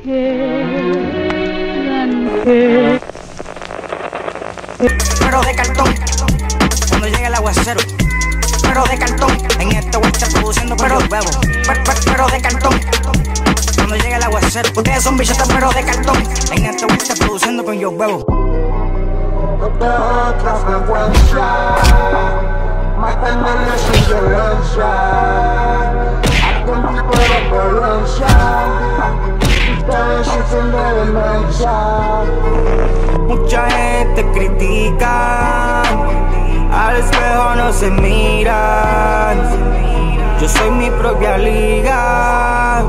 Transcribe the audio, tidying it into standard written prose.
Pero de cartón, cuando llega el aguacero. Pero de cartón, en este voy a estar produciendo pero huevos. Pero de cartón, cuando llega el aguacero. Ustedes son bichotas pero de cartón, en este voy a estar produciendo con yo huevos. De otra frecuencia, mantenerle sin violencia, algún tipo de violencia. Ustedes sufren de demencia. Mucha gente critica, al espejo no se miran. Yo soy mi propia liga.